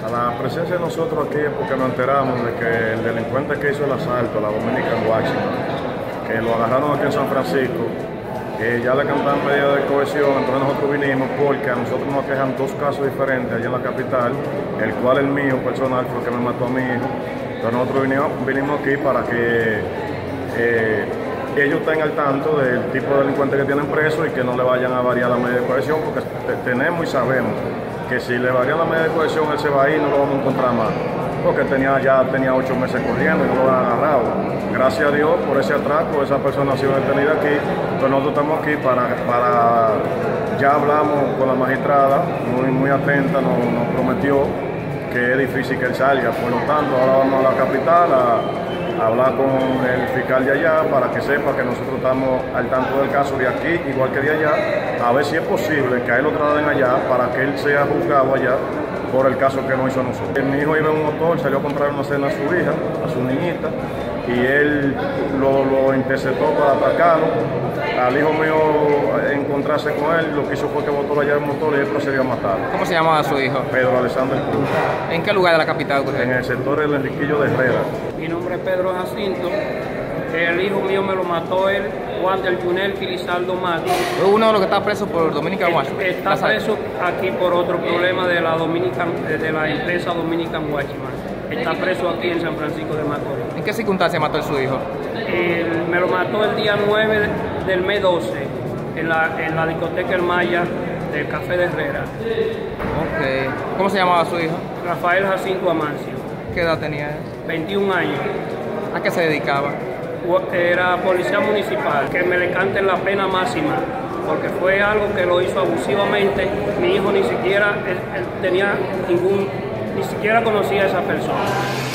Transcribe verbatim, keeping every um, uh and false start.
A la presencia de nosotros aquí es porque nos enteramos de que el delincuente que hizo el asalto, la Dominican Washington, que lo agarraron aquí en San Francisco, que ya le cantaron medida de cohesión, entonces nosotros vinimos porque a nosotros nos quejan dos casos diferentes allá en la capital, el cual el mío personal fue el que me mató a mi hijo. Entonces nosotros vinimos, vinimos aquí para que eh, ellos estén al tanto del tipo de delincuente que tienen preso y que no le vayan a variar la medida de cohesión, porque tenemos y sabemos que si le varían la medida de cohesión él se va a ir y no lo vamos a encontrar más, porque tenía, ya tenía ocho meses corriendo y no lo han agarrado. Gracias a Dios por ese atraco, esa persona ha sido detenida aquí, entonces nosotros estamos aquí para, para ya hablamos con la magistrada, muy, muy atenta, nos, nos prometió que es difícil que él salga, por lo tanto ahora vamos a la capital a, a hablar con el fiscal de allá para que sepa que nosotros estamos al tanto del caso de aquí, igual que de allá, a ver si es posible que a él lo trasladen allá para que él sea juzgado allá por el caso que no hizo a nosotros. Mi hijo iba en un motor, salió a comprar una cena a su hija, a su niñita, y él lo, lo interceptó para atacarlo. Al hijo mío encontrarse con él, lo que hizo fue que botó allá el motor y él procedió a matarlo. ¿Cómo se llamaba su hijo? Pedro Alexander Cruz. ¿En qué lugar de la capital ocurrió? En el sector del Enriquillo de Herrera. Mi nombre es Pedro Jacinto. El hijo mío me lo mató él, Juan del Junel Filizardo Mati. Uno de los que está preso por Dominican Washington. Está preso aquí por otro problema de la Dominican, de la empresa Dominican Washington. Está preso aquí en San Francisco de Macorís. ¿En qué circunstancia mató a su hijo? El, me lo mató el día nueve del mes doce, en la, en la discoteca El Maya del Café de Herrera. Okay. ¿Cómo se llamaba su hijo? Rafael Jacinto Amancio. ¿Qué edad tenía él? veintiún años. ¿A qué se dedicaba? Era policía municipal, que me le canten la pena máxima, porque fue algo que lo hizo abusivamente. Mi hijo ni siquiera él, él tenía ningún, ni siquiera conocía a esa persona.